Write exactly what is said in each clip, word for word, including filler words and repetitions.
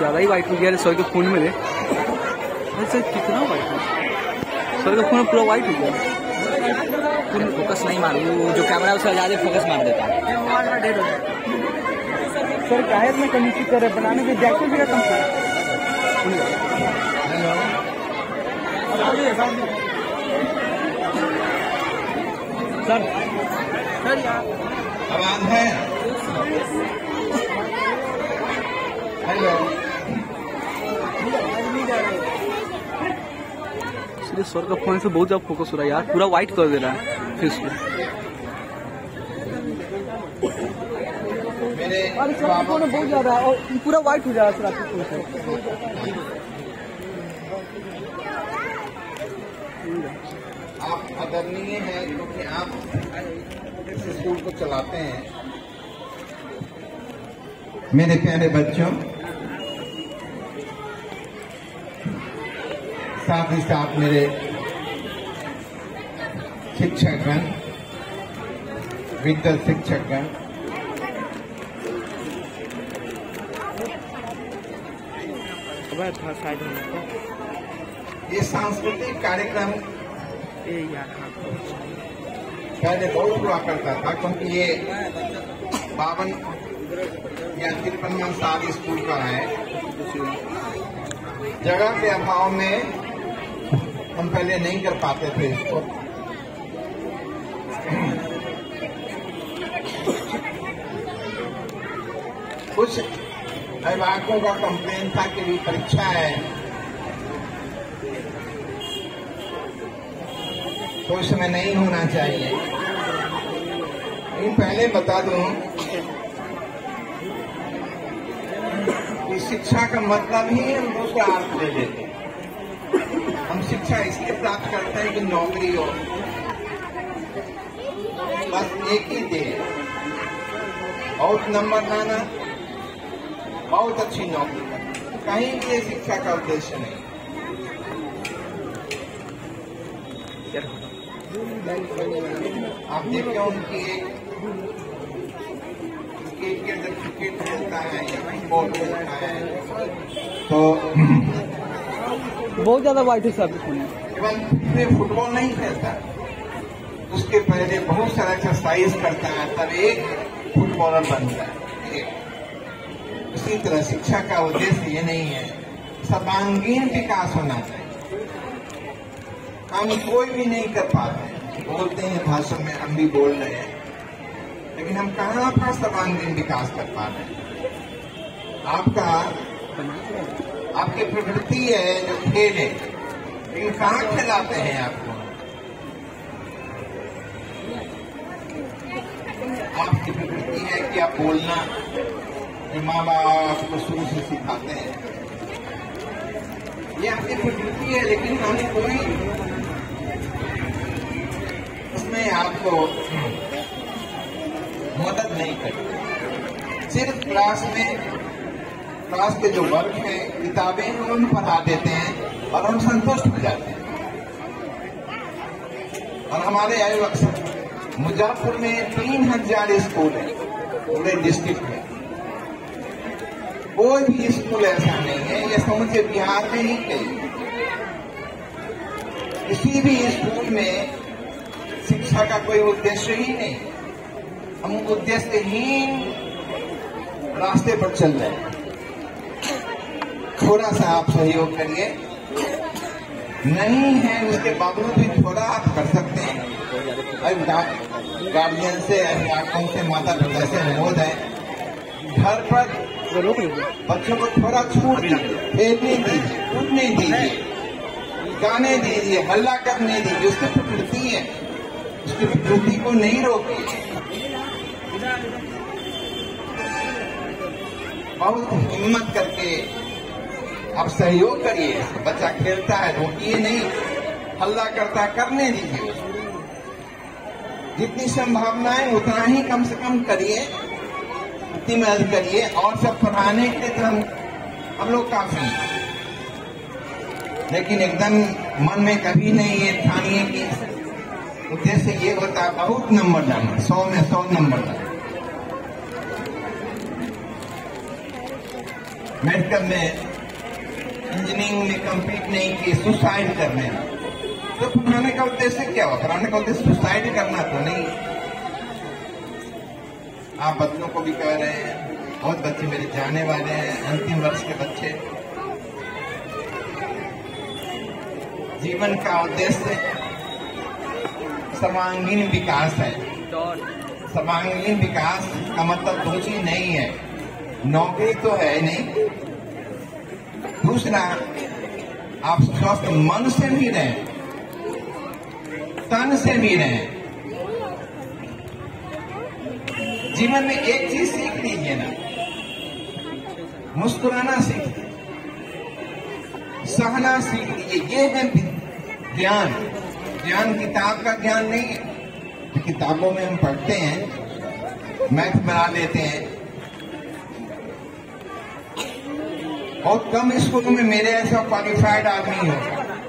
ज़्यादा ही वाइट हो गया सर के फोन में। सर कितना वाइट है, सर का फोन पूरा वाइट हो गया। फुल फोकस नहीं मार, वो जो कैमरा है उसका ज़्यादा फोकस मार देता है। सर क्या है इतना कमीशन कर रहे बनाने के जैकेट भी कम सर। सर यार आवाज है। हेलो इसलिए सर का फोन से बहुत ज्यादा फोकस हो रहा है यार, पूरा वाइट कर दे रहा है फेस को। मेरे अरे सर का फोन बहुत ज्यादा और पूरा वाइट हो जा रहा है सर आपके फोन से। आप आदरणीय हैं क्योंकि आप इस स्कूल को चलाते हैं। मेरे प्यारे बच्चों, साथ ही साथ मेरे शिक्षकगण, विद्या शिक्षकगण, ये सांस्कृतिक कार्यक्रम पहले बहुत हुआ करता था क्योंकि ये बावन या तिरपनवा साल स्कूल का है। जगह के अभाव में हम पहले नहीं कर पाते थे इसको। कुछ अभिभावकों का कंप्लेन था कि भी परीक्षा है तो इसमें नहीं होना चाहिए। लेकिन पहले बता दूं कि शिक्षा का मतलब ही हम दूसरा अर्थ ले लेते हैं। हम शिक्षा इसलिए प्राप्त करते हैं कि नौकरी हो, बस एक ही दे, बहुत नंबर लाना, बहुत अच्छी नौकरी करना, कहीं भी शिक्षा का उद्देश्य नहीं। आप देखिए उनकी एक क्रिकेट के अंदर क्रिकेट खेलता है या फुटबॉल खेलता है तो बहुत ज्यादा वाइट है सर आपके फोन में। में फुटबॉल नहीं खेलता, उसके पहले बहुत सारा एक्सरसाइज करता है तब एक फुटबॉलर बनता है। इसी तरह शिक्षा का उद्देश्य ये नहीं है, सर्वांगीण विकास होना चाहिए। हम कोई भी नहीं कर पाते, बोलते हैं भाषण में, हम भी बोल रहे हैं, लेकिन हम कहाँ पर सर्वांगीण विकास कर पा रहे हैं। आपका आपकी प्रवृत्ति है जो खेल है, लेकिन कहाँ खिलाते हैं आपको? आपकी प्रवृत्ति है कि आप बोलना, माँ बाप आपको शुरू से सिखाते हैं, ये आपकी प्रवृत्ति है, लेकिन हम कोई उसमें आपको मदद नहीं करते। सिर्फ क्लास में क्लास के जो वर्क है, किताबें हैं, उन पढ़ा देते हैं और हम संतुष्ट हो जाते हैं। और हमारे अक्सर मुजफ्फरपुर में तीन हजार स्कूल है पूरे डिस्ट्रिक्ट में, कोई भी स्कूल ऐसा नहीं है, ये समझे बिहार में ही कहीं किसी भी स्कूल में शिक्षा का कोई उद्देश्य ही नहीं। हम उद्देश्यहीन रास्ते पर चल रहे हैं। थोड़ा सा आप सहयोग करिए, नहीं है उसके बावजूद भी थोड़ा आप कर सकते हैं। गार्जियन से, अभिभावकों से, माता पिता से अनुरोध है, घर पर बच्चों को थोड़ा छूट दीजिए, खेलने दीजिए, कूदने दीजिए, गाने दीजिए, हल्ला करने दीजिए। उसकी प्रकृति है, उसकी प्रकृति को नहीं रोकिए। बहुत हिम्मत करके आप सहयोग करिए। बच्चा खेलता है, रोकिए नहीं, हल्ला करता है, करने दीजिए। जितनी संभावनाएं उतना ही कम से कम करिए, उतनी मदद करिए। और सब पढ़ाने के लिए तो हम हम लोग काफी, लेकिन एकदम मन में कभी नहीं ये ठानिए कि उद्देश्य ये होता है बहुत नंबर लाना, सौ में सौ नंबर लाना। मेडिकल में इंजीनियरिंग में कंप्लीट नहीं की, सुसाइड करने में। तो पढ़ाने का उद्देश्य क्या हुआ? पढ़ाने का उद्देश्य सुसाइड करना तो नहीं। आप बच्चों को भी कह रहे हैं, बहुत बच्चे मेरे जाने वाले हैं, अंतिम वर्ष के बच्चे। जीवन का उद्देश्य सर्वांगीण विकास है। सर्वांगीण विकास का मतलब दो चीज नहीं है, नौकरी तो है नहीं, दूसरा आप स्वस्थ मन से भी रहें, तन से भी रहें। जीवन में एक चीज सीख लीजिए ना, मुस्कुराना सीख लीजिए, सहना सीख लीजिए। ये है ज्ञान। ज्ञान किताब का ज्ञान नहीं है। तो किताबों में हम पढ़ते हैं, मैथ बना लेते हैं, और कम स्कूलों में मेरे ऐसा क्वालिफाइड आदमी हो।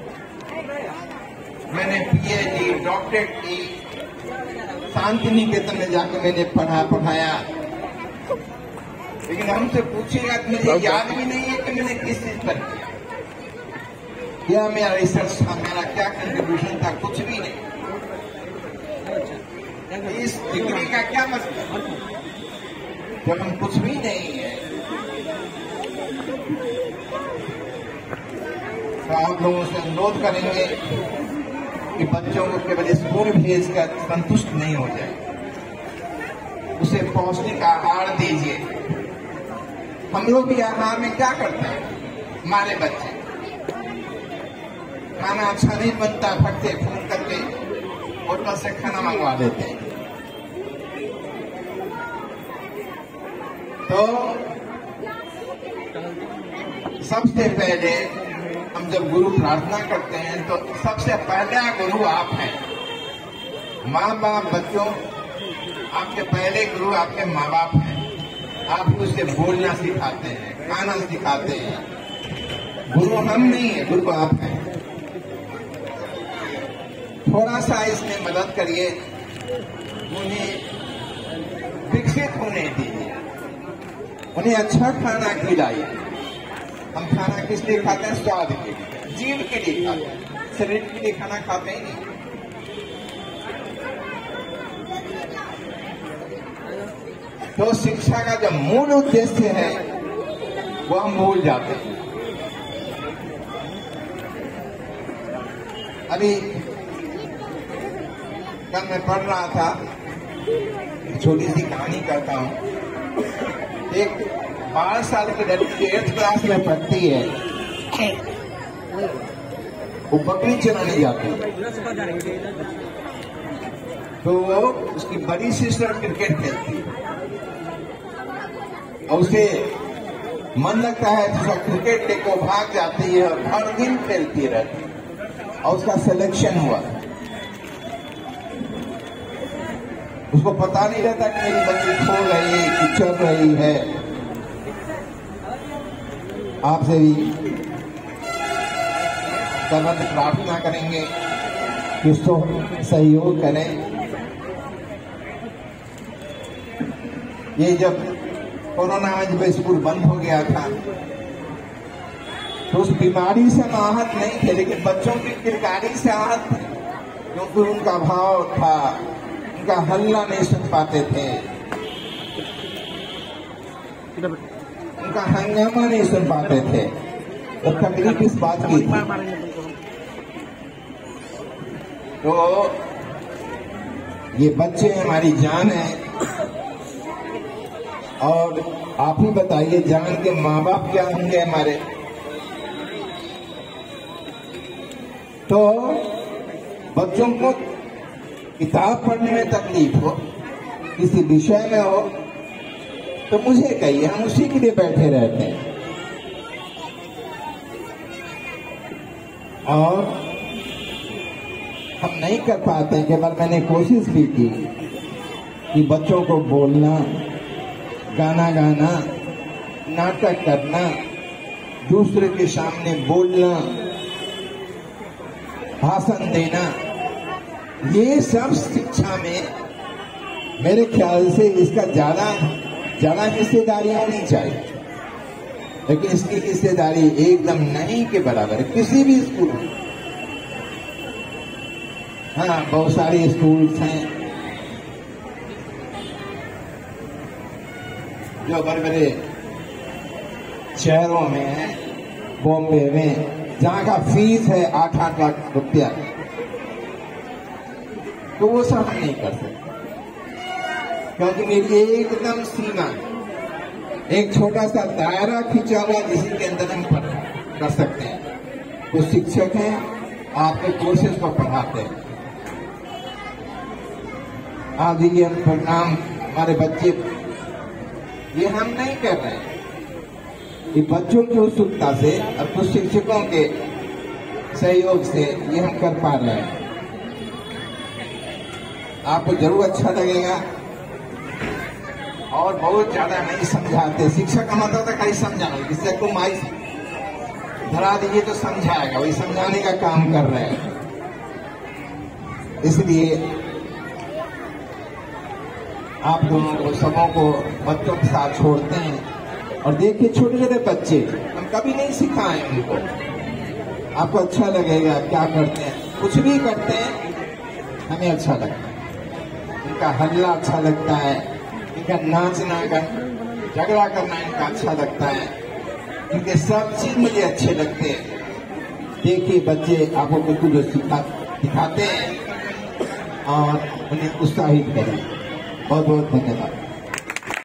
मैंने पीएचडी डॉक्टरेट की, शांति निकेतन में जाकर मैंने पढ़ा पढ़ाया, लेकिन हमसे पूछेगा तो मुझे याद भी नहीं है कि मैंने किस चीज पर किया, क्या मेरा रिसर्च था, मेरा क्या कंट्रीब्यूशन था, कुछ भी नहीं। इस डिग्री का क्या मतलब जब हम कुछ भी नहीं है? तो आप लोगों से अनुरोध करेंगे कि बच्चों को केवल स्कूल भेजकर संतुष्ट नहीं हो जाए, उसे पौष्टिक आहार दीजिए। हम लोग भी आहार में क्या करते हैं? हमारे बच्चे खाना अच्छा नहीं बनता, फटते फोन करके होटल से खाना मंगवा देते हैं। तो सबसे पहले हम जब गुरु प्रार्थना करते हैं तो सबसे पहला गुरु आप हैं। माँ बाप बच्चों, आपके पहले गुरु आपके माँ बाप हैं। आप उसे बोलना सिखाते हैं, खाना सिखाते हैं। गुरु हम नहीं है, गुरु आप हैं। थोड़ा सा इसमें मदद करिए, उन्हें विकसित होने दीजिए, उन्हें अच्छा खाना खिलाइए। हम खाना किस लिए खाते हैं? स्वाद के लिए, जीव के लिए खाते हैं, शरीर के लिए खाना खाते ही नहीं। तो शिक्षा का जो मूल उद्देश्य है वो हम भूल जाते हैं। अभी कल मैं पढ़ रहा था, छोटी सी कहानी करता हूँ। एक बारह साल की लड़की एट्थ क्लास में पढ़ती है, वो बकरी चराने जाती है। तो वो उसकी बड़ी सिस्टर क्रिकेट खेलती है और उसे मन लगता है तो उसका क्रिकेट लेको भाग जाती है और हर दिन खेलती रहती है और उसका सिलेक्शन हुआ। उसको पता नहीं रहता कि मेरी बच्ची खो रही है कि चल रही है। आपसे भी सर्वत्र प्रार्थना करेंगे कि उसको सहयोग करें। ये जब कोरोना में जब स्कूल बंद हो गया था तो उस बीमारी से हम आहत नहीं थे, लेकिन बच्चों की किरकारी से आहत थे, क्योंकि उनका भाव था, उनका हल्ला नहीं सुन पाते थे, उनका हंगामा नहीं सुन पाते थे। तो तकलीफ इस बात की थी। तो ये बच्चे हमारी जान है, और आप ही बताइए जान के माँ बाप क्या होंगे हमारे। तो बच्चों को किताब पढ़ने में तकलीफ हो, किसी विषय में हो, तो मुझे कहिए, हम उसी के लिए बैठे रहते हैं। और हम नहीं कर पाते हैं। केवल मैंने कोशिश भी की कि बच्चों को बोलना, गाना गाना, नाटक करना, दूसरे के सामने बोलना, भाषण देना, ये सब शिक्षा में मेरे ख्याल से इसका ज्यादा ज्यादा हिस्सेदारी होनी चाहिए। लेकिन इसकी हिस्सेदारी एकदम नहीं के बराबर है किसी भी स्कूल में। हाँ, बहुत सारे स्कूल्स हैं जो बड़े बड़े शहरों में है, बॉम्बे में, जहाँ का फीस है आठ आठ लाख रुपया, तो वो सब हम नहीं कर सकते क्योंकि मेरी एकदम सीमा, एक छोटा सा दायरा खींचा हुआ जिसी के अंदर हम पढ़ कर सकते हैं। कुछ शिक्षक हैं आपके कोर्सेज को पढ़ाते हैं। आज ये हम परिणाम हमारे बच्चे, ये हम नहीं कर रहे हैं, ये बच्चों की उत्सुकता से और कुछ शिक्षकों के सहयोग से ये हम कर पा रहे हैं। आपको जरूर अच्छा लगेगा। और बहुत ज्यादा नहीं समझाते, शिक्षक का मतलब था खाली समझाना, शिक्षक को माइक धरा दीजिए तो समझाएगा, वही समझाने का काम कर रहे हैं। इसलिए आप दोनों को, सबों को बच्चों के साथ छोड़ते हैं और देखिए छोटे छोटे बच्चे, हम कभी नहीं सिखाएं उनको। आपको अच्छा लगेगा क्या करते हैं, कुछ भी करते हैं हमें अच्छा लगता है, इनका हल्ला अच्छा लगता है, इनका नाचना का झगड़ा करना इनका अच्छा लगता है, इनके सब चीज मुझे अच्छे लगते हैं। देखिए बच्चे आपको बिल्कुल जो सिखा दिखाते हैं और उन्हें उत्साहित करें। बहुत बहुत धन्यवाद।